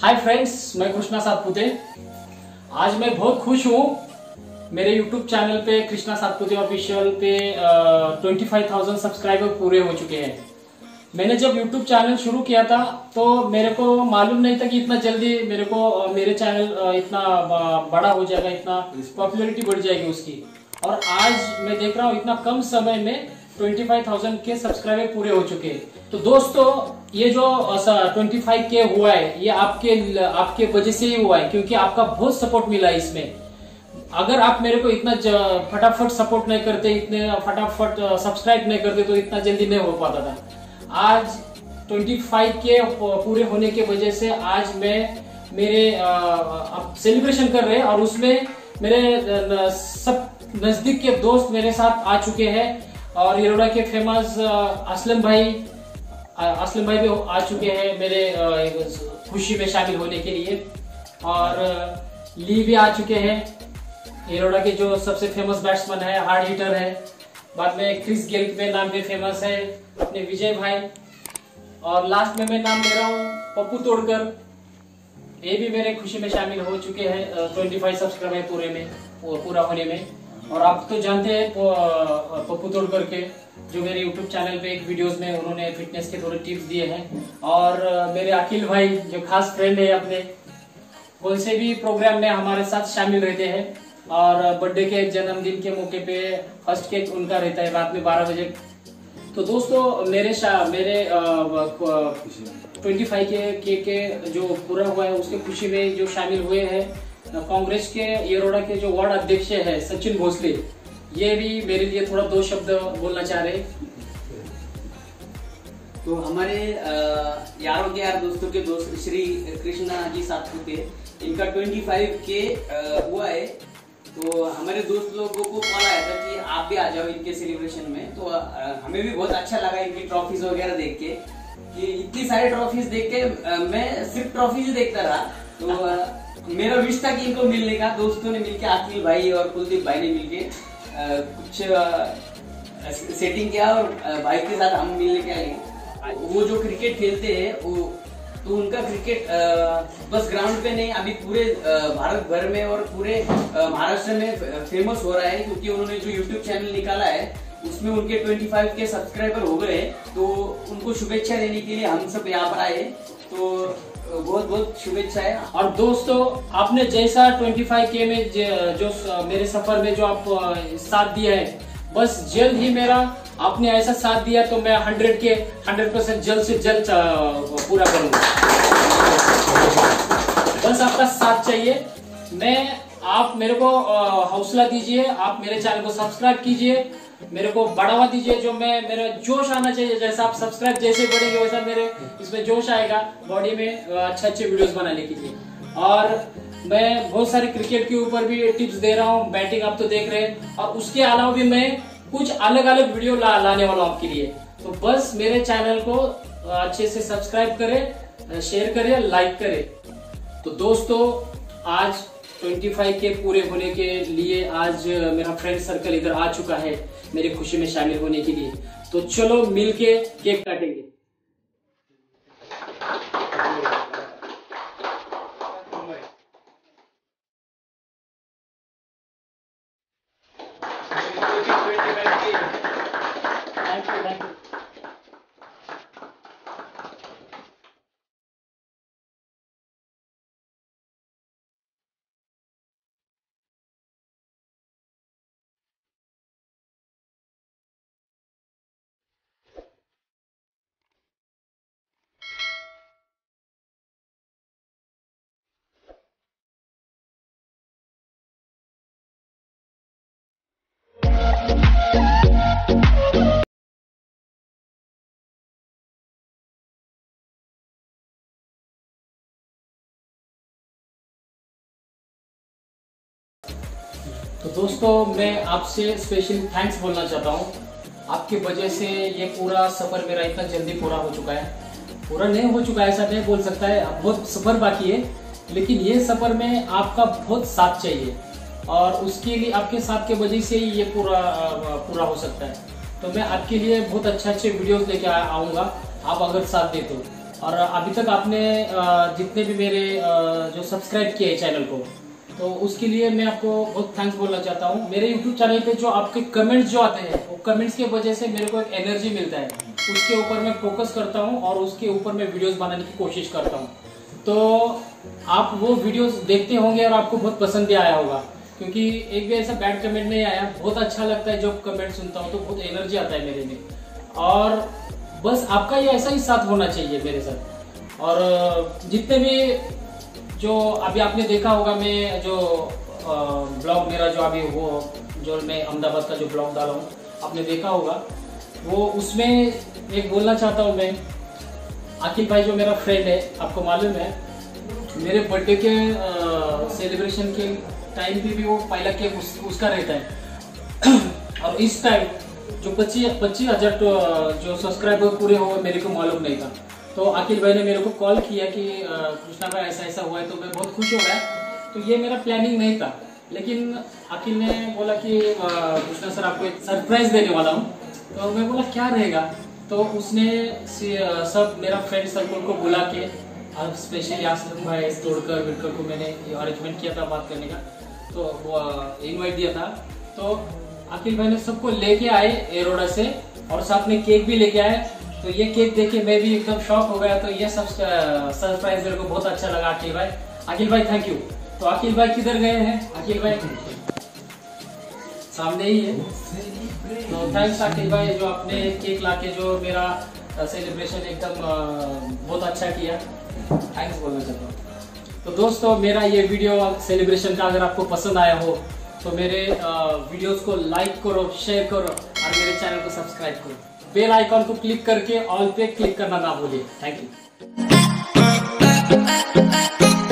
Hi friends, मैं कृष्णा सातपुते। आज मैं बहुत खुश हूँ। मेरे YouTube चैनल पे कृष्णा सातपुते ऑफिशियल पे 25,000 सब्सक्राइबर पूरे हो चुके हैं। मैंने जब YouTube चैनल शुरू किया था तो मेरे को मालूम नहीं था कि इतना जल्दी मेरे चैनल इतना बड़ा हो जाएगा, इतना पॉपुलैरिटी बढ़ जाएगी उसकी। और आज मैं देख रहा हूँ इतना कम समय में 25,000 के सब्सक्राइबर पूरे हो चुके हैं। तो दोस्तों, ये जो 25K हुआ है ये आपके वजह से ही हुआ है, क्योंकि आपका बहुत सपोर्ट मिला है इसमें। अगर आप मेरे को इतना फटाफट सपोर्ट नहीं करते, इतने फटाफट सब्सक्राइब नहीं करते तो इतना जल्दी नहीं हो पाता था। आज 25K पूरे होने के वजह से आज मैं मेरे सेलिब्रेशन कर रहे हैं, और उसमें मेरे सब नजदीक के दोस्त मेरे साथ आ चुके हैं। और येरोडा के फेमस असलम भाई भी आ चुके हैं मेरे खुशी में शामिल होने के लिए। और ली भी आ चुके हैं, येरोडा के जो सबसे फेमस बैट्समैन है, हार्ड हिटर है। बाद में क्रिस गेल के नाम पे फेमस है अपने विजय भाई। और लास्ट में मैं नाम ले रहा हूँ पप्पू तोड़कर, ये भी मेरे खुशी में शामिल हो चुके हैं 25 सब्सक्राइबर पूरा होने में। और आप तो जानते हैं पप्पू तोड़कर के, जो मेरे YouTube चैनल पे एक वीडियोस में उन्होंने फिटनेस के थोड़े टिप्स दिए हैं। और मेरे अखिल भाई जो खास फ्रेंड है अपने, उनसे भी प्रोग्राम में हमारे साथ शामिल रहते हैं। और बर्थडे के जन्मदिन के मौके पे फर्स्ट केक उनका रहता है रात में 12 बजे। तो दोस्तों, मेरे 25K के जो पूरा हुआ है उसके खुशी में जो शामिल हुए हैं कांग्रेस के येरोडा के जो वार्ड अध्यक्ष है सचिन भोसले, ये भी मेरे लिए थोड़ा दो शब्द बोलना चाह रहे। तो हमारे यारों के यार दोस्तों के दोस्त श्री कृष्णा जी सातपुते, इनका 25K हुआ है। तो हमारे दोस्त लोगों को कॉल आया था कि आप भी आ जाओ इनके सेलिब्रेशन में। तो हमें भी बहुत अच्छा लगा इनकी ट्रॉफीज वगैरह देख के, कि इतनी सारी ट्रॉफीज देख के मैं सिर्फ ट्रॉफीज ही देखता रहा। तो मेरा विश था कि इनको मिलने का। दोस्तों ने मिलके, अखिल भाई और कुलदीप भाई ने मिलके कुछ सेटिंग किया और भाई के साथ हम मिलने के आए। वो जो क्रिकेट खेलते हैं तो उनका क्रिकेट बस ग्राउंड पे नहीं, अभी पूरे भारत भर में और पूरे महाराष्ट्र में फेमस हो रहा है, क्योंकि उन्होंने जो YouTube चैनल निकाला है उसमें उनके 25K सब्सक्राइबर हो गए। तो उनको शुभेच्छा देने के लिए हम सब यहाँ पर आए। तो बहुत बहुत शुभेच्छाएं। और दोस्तों, आपने जैसा 25K में जो मेरे सफर में जो आप साथ दिया है, बस जल्द ही मेरा आपने ऐसा साथ दिया तो मैं 100% जल्द से जल्द पूरा करूंगा। बस आपका साथ चाहिए। आप मेरे को हौसला दीजिए, आप मेरे चैनल को सब्सक्राइब कीजिए, मेरे को बढ़ावा दीजिए। जो मेरा जोश आना चाहिए, जैसा आप सब्सक्राइब जैसे बढ़ेंगे वैसा मेरे इसमें जोश आएगा बॉडी में अच्छे वीडियोस बनाने के लिए। और मैं बहुत सारे क्रिकेट के ऊपर भी टिप्स दे रहा हूँ, बैटिंग आप तो देख रहे हैं। और उसके अलावा भी मैं कुछ अलग अलग वीडियो लाने वाला हूँ आपके लिए। तो बस मेरे चैनल को अच्छे से सब्सक्राइब करें, शेयर करें, लाइक करें। तो दोस्तों, आज 25K पूरे होने के लिए आज मेरा फ्रेंड सर्कल इधर आ चुका है मेरी खुशी में शामिल होने के लिए। तो चलो मिलके केक काटेंगे। Thank you. तो दोस्तों, मैं आपसे स्पेशली थैंक्स बोलना चाहता हूँ। आपकी वजह से ये पूरा सफर मेरा इतना जल्दी पूरा हो चुका है। पूरा नहीं हो चुका है ऐसा नहीं बोल सकता है, बहुत सफर बाकी है, लेकिन ये सफर में आपका बहुत साथ चाहिए। और उसके लिए आपके साथ के वजह से ही ये पूरा हो सकता है। तो मैं आपके लिए बहुत अच्छे वीडियोस लेके आऊँगा, आप अगर साथ दे तो। और अभी तक आपने जितने भी मेरे जो सब्सक्राइब किए चैनल को, तो उसके लिए मैं आपको बहुत थैंक्स बोलना चाहता हूँ। मेरे यूट्यूब चैनल पे जो आपके कमेंट्स जो आते हैं, वो कमेंट्स की वजह से मेरे को एक एनर्जी मिलता है, उसके ऊपर मैं फोकस करता हूँ और उसके ऊपर मैं वीडियोस बनाने की कोशिश करता हूँ। तो आप वो वीडियोस देखते होंगे और आपको बहुत पसंद भी आया होगा, क्योंकि एक भी ऐसा बैड कमेंट नहीं आया। बहुत अच्छा लगता है जब कमेंट सुनता हूँ, तो बहुत एनर्जी आता है मेरे में। और बस आपका ये ऐसा ही साथ होना चाहिए मेरे साथ। और जितने भी जो अभी आपने देखा होगा, मैं जो ब्लॉग मेरा जो अभी वो जो मैं अहमदाबाद का जो ब्लॉग डाला हूँ, आपने देखा होगा, वो उसमें एक बोलना चाहता हूँ मैं। अखिल भाई जो मेरा फ्रेंड है, आपको मालूम है, मेरे बर्थडे के सेलिब्रेशन के टाइम पे भी वो पहला केक उसका रहता है। और इस टाइम जो 25,000 जो सब्सक्राइबर पूरे हुए मेरे को मालूम नहीं था। तो अखिल भाई ने मेरे को कॉल किया कि कृष्णा भाई ऐसा ऐसा हुआ है, तो मैं बहुत खुश हो गया। तो ये मेरा प्लानिंग नहीं था, लेकिन अखिल ने बोला कि कृष्णा सर आपको एक सरप्राइज देने वाला हूँ। तो मैं बोला क्या रहेगा। तो उसने सब मेरा फ्रेंड सर्कल को बुला के, स्पेशली आसिफ भाई तोड़कर विड़कर को मैंने अरेंजमेंट किया था बात करने का, तो वो इनवाइट दिया था। तो अखिल भाई ने सबको लेके आए एरोडा से, और साथ में केक भी लेके आए। तो ये केक देख के मैं भी एकदम शॉक हो गया। तो ये सब सरप्राइज मेरे को बहुत अच्छा लगा अखिल भाई। अखिल भाई थैंक यू। तो अखिल भाई किधर गए हैं? अखिल भाई सामने ही है। तो थैंक्स अखिल भाई, जो आपने केक लाके जो मेरा सेलिब्रेशन एकदम बहुत अच्छा किया। थैंक्स बोलना चाहता हूँ। तो दोस्तों, मेरा ये वीडियो सेलिब्रेशन का अगर आपको पसंद आया हो, तो मेरे वीडियोस को लाइक करो, शेयर करो और मेरे चैनल को सब्सक्राइब करो। बेल आइकॉन को क्लिक करके ऑल पे क्लिक करना ना भूलिए। Thank you.